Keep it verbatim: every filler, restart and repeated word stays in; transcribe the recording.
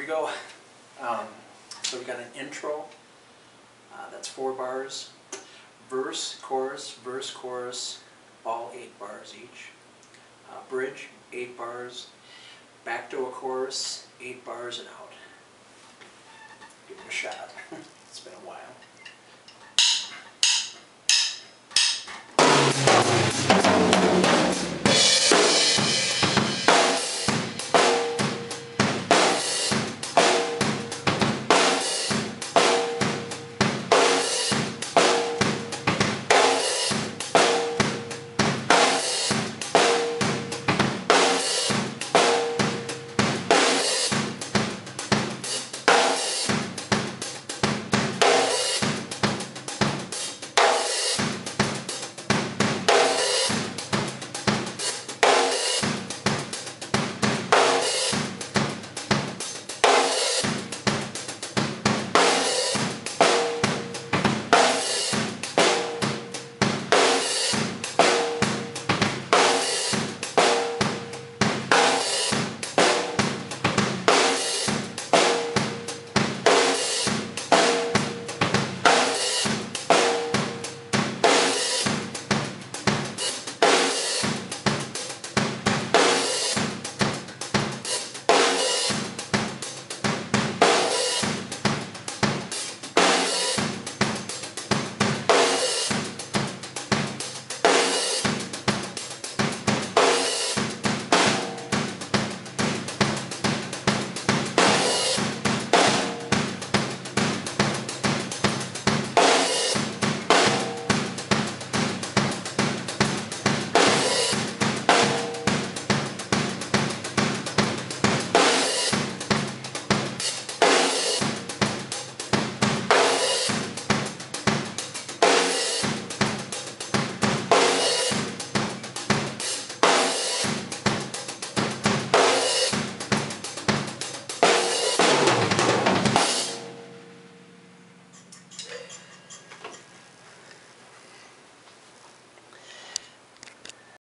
go. Um, so we've got an intro, uh, that's four bars, verse, chorus, verse, chorus, all eight bars each. Uh, bridge, eight bars, back to a chorus, eight bars and out. Give it a shot. It's been a while.